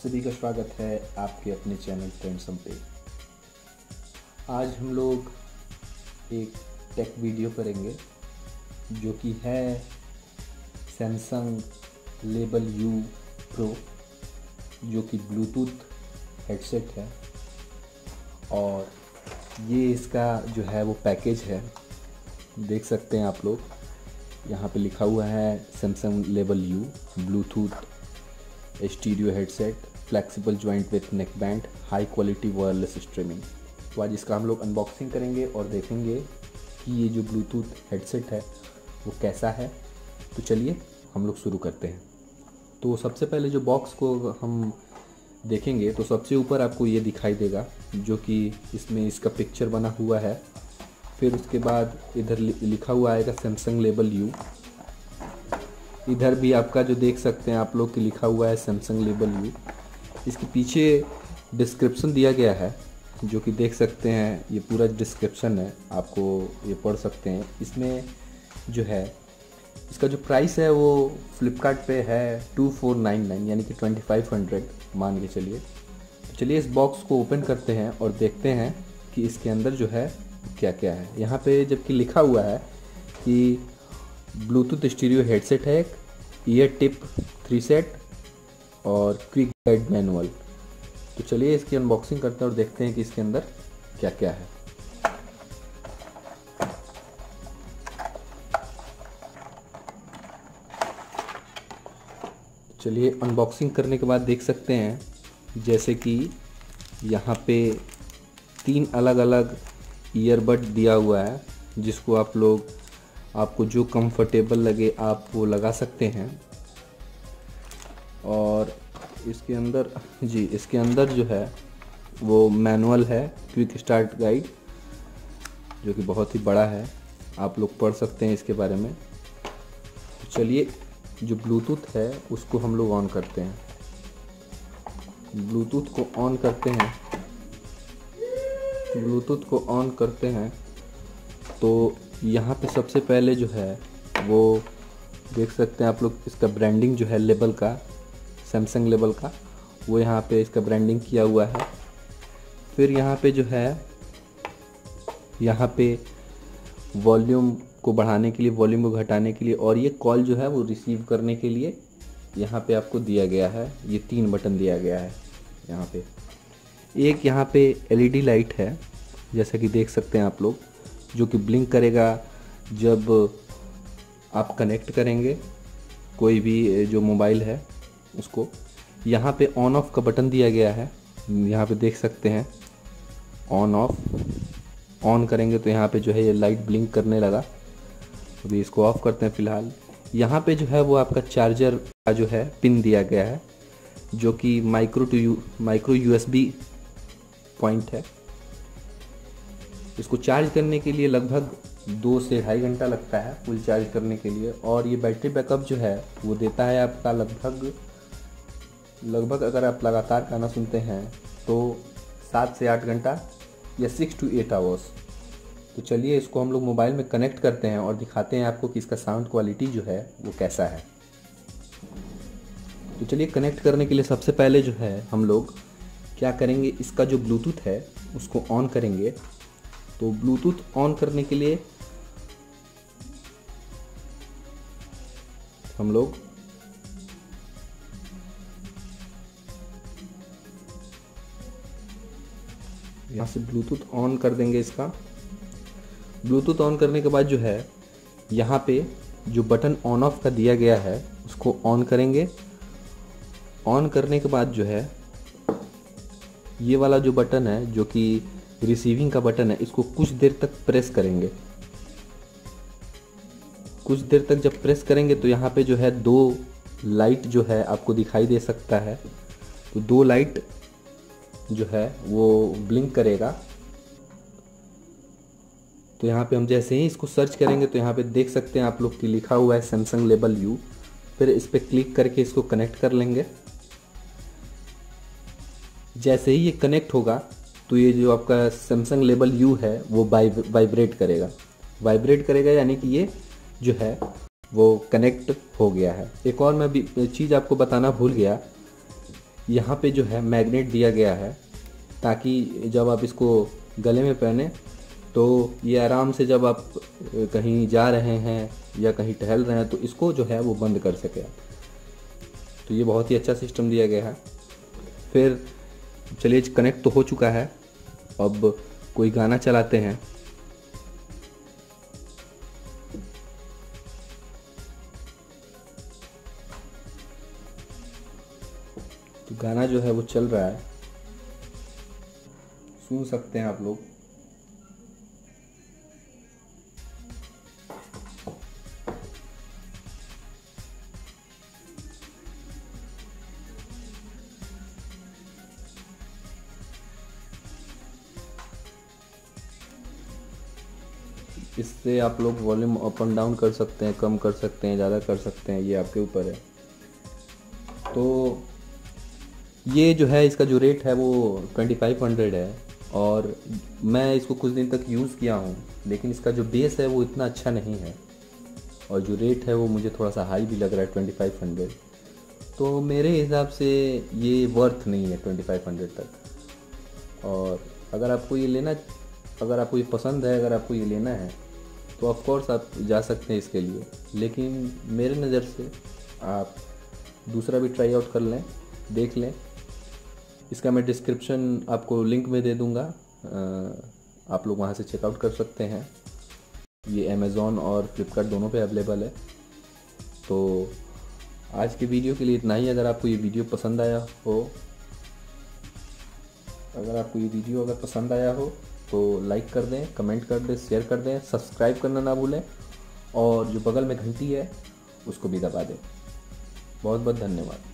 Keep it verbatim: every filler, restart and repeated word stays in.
सभी का स्वागत है आपके अपने चैनल ट्रेंडसम पे। आज हम लोग एक टेक वीडियो करेंगे जो कि है सैमसंग लेबल यू प्रो, जो कि ब्लूटूथ हेडसेट है। और ये इसका जो है वो पैकेज है, देख सकते हैं आप लोग। यहाँ पे लिखा हुआ है सैमसंग लेबल U Bluetooth stereo headset, flexible joint with neckband, high quality wireless streaming. तो आज इसका हम लोग अनबॉक्सिंग करेंगे और देखेंगे कि ये जो ब्लूटूथ हेडसेट है वो कैसा है। तो चलिए हम लोग शुरू करते हैं। तो सबसे पहले जो बॉक्स को हम देखेंगे तो सबसे ऊपर आपको ये दिखाई देगा, जो कि इसमें इसका पिक्चर बना हुआ है। फिर उसके बाद इधर लिखा हुआ आएगा सैमसंग लेबल यू। इधर भी आपका जो देख सकते हैं आप लोग कि लिखा हुआ है सैमसंग लेबल यू। इसके पीछे डिस्क्रिप्शन दिया गया है, जो कि देख सकते हैं। ये पूरा डिस्क्रिप्शन है, आपको ये पढ़ सकते हैं। इसमें जो है इसका जो प्राइस है वो फ्लिपकार्ट पे है टू फोर नाइन नाइन यानी कि ट्वेंटी फाइव हंड्रेड मान के चलिए। तो चलिए इस बॉक्स को ओपन करते हैं और देखते हैं कि इसके अंदर जो है क्या क्या है। यहाँ पे जबकि लिखा हुआ है कि ब्लूटूथ स्टीरियो हेडसेट है, ईयर टिप थ्री सेट और क्विक गाइड मैनुअल। तो चलिए इसकी अनबॉक्सिंग करते हैं और देखते हैं कि इसके अंदर क्या क्या है। चलिए अनबॉक्सिंग करने के बाद देख सकते हैं जैसे कि यहाँ पे तीन अलग अलग ईयरबड दिया हुआ है, जिसको आप लोग आपको जो कंफर्टेबल लगे आप वो लगा सकते हैं। और इसके अंदर जी इसके अंदर जो है वो मैनुअल है, क्विक स्टार्ट गाइड, जो कि बहुत ही बड़ा है, आप लोग पढ़ सकते हैं इसके बारे में। तो चलिए जो ब्लूटूथ है उसको हम लोग ऑन करते हैं। ब्लूटूथ को ऑन करते हैं ब्लूटूथ को ऑन करते हैं तो यहाँ पे सबसे पहले जो है वो देख सकते हैं आप लोग, इसका ब्रांडिंग जो है लेबल का, सैमसंग लेबल का, वो यहाँ पे इसका ब्रांडिंग किया हुआ है। फिर यहाँ पे जो है यहाँ पे वॉल्यूम को बढ़ाने के लिए, वॉल्यूम को घटाने के लिए, और ये कॉल जो है वो रिसीव करने के लिए यहाँ पे आपको दिया गया है। ये तीन बटन दिया गया है यहाँ पे। एक यहाँ पे एलईडी लाइट है, जैसा कि देख सकते हैं आप लोग, जो कि ब्लिंक करेगा जब आप कनेक्ट करेंगे कोई भी जो मोबाइल है उसको। यहाँ पे ऑन ऑफ का बटन दिया गया है, यहाँ पे देख सकते हैं ऑन ऑफ। ऑन करेंगे तो यहाँ पे जो है ये लाइट ब्लिंक करने लगा। अभी इसको ऑफ करते हैं फ़िलहाल। यहाँ पे जो है वो आपका चार्जर का जो है पिन दिया गया है, जो कि micro to you micro USB point है। इसको चार्ज करने के लिए लगभग दो से ढाई घंटा लगता है फुल चार्ज करने के लिए। और ये बैटरी बैकअप जो है वो देता है आपका लगभग लगभग अगर आप लगातार गाना सुनते हैं तो सात से आठ घंटा या सिक्स टू एट आवर्स। तो चलिए इसको हम लोग मोबाइल में कनेक्ट करते हैं और दिखाते हैं आपको कि इसका साउंड क्वालिटी जो है वो कैसा है। तो चलिए कनेक्ट करने के लिए सबसे पहले जो है हम लोग क्या करेंगे, इसका जो ब्लूटूथ है उसको ऑन करेंगे। तो ब्लूटूथ ऑन करने के लिए हम लोग यहाँ से ब्लूटूथ ऑन कर देंगे। इसका ब्लूटूथ ऑन करने के बाद जो है यहाँ पे जो बटन ऑन ऑफ का दिया गया है उसको ऑन करेंगे। ऑन करने के बाद जो है ये वाला जो बटन है, जो कि रिसीविंग का बटन है, इसको कुछ देर तक प्रेस करेंगे। कुछ देर तक जब प्रेस करेंगे तो यहाँ पे जो है दो लाइट जो है आपको दिखाई दे सकता है। तो दो लाइट जो है वो ब्लिंक करेगा। तो यहाँ पे हम जैसे ही इसको सर्च करेंगे तो यहाँ पे देख सकते हैं आप लोग कि लिखा हुआ है सैमसंग लेबल यू। फिर इस पर क्लिक करके इसको कनेक्ट कर लेंगे। जैसे ही ये कनेक्ट होगा तो ये जो आपका सैमसंग लेबल यू है वो वाइब्रेट करेगा वाइब्रेट करेगा यानी कि ये जो है वो कनेक्ट हो गया है। एक और मैं भी चीज़ आपको बताना भूल गया यहाँ पे जो है मैग्नेट दिया गया है, ताकि जब आप इसको गले में पहने तो ये आराम से जब आप कहीं जा रहे हैं या कहीं टहल रहे हैं तो इसको जो है वो बंद कर सके। तो ये बहुत ही अच्छा सिस्टम दिया गया है। फिर चलिए, कनेक्ट तो हो चुका है, अब कोई गाना चलाते हैं। तो गाना जो है वो चल रहा है, सुन सकते हैं आप लोग। इससे आप लोग वॉल्यूम अप एंड डाउन कर सकते हैं, कम कर सकते हैं, ज़्यादा कर सकते हैं, ये आपके ऊपर है। तो ये जो है इसका जो रेट है वो ट्वेंटी फाइव हंड्रेड है, और मैं इसको कुछ दिन तक यूज़ किया हूँ, लेकिन इसका जो बेस है वो इतना अच्छा नहीं है, और जो रेट है वो मुझे थोड़ा सा हाई भी लग रहा है, ट्वेंटी फाइव हंड्रेड। तो मेरे हिसाब से ये वर्थ नहीं है ट्वेंटी फाइव हंड्रेड तक। और अगर आपको ये लेना अगर आपको ये पसंद है, अगर आपको ये लेना है तो ऑफ कोर्स आप जा सकते हैं इसके लिए, लेकिन मेरे नज़र से आप दूसरा भी ट्राई आउट कर लें, देख लें। इसका मैं डिस्क्रिप्शन आपको लिंक में दे दूँगा, आप लोग वहाँ से चेकआउट कर सकते हैं। ये अमेज़ॉन और फ्लिपकार्ट दोनों पे अवेलेबल है। तो आज के वीडियो के लिए इतना ही। अगर आपको ये वीडियो पसंद आया हो अगर आपको ये वीडियो अगर पसंद आया हो तो लाइक कर दें, कमेंट कर दें, शेयर कर दें, सब्सक्राइब करना ना भूलें, और जो बगल में घंटी है उसको भी दबा दें। बहुत बहुत धन्यवाद।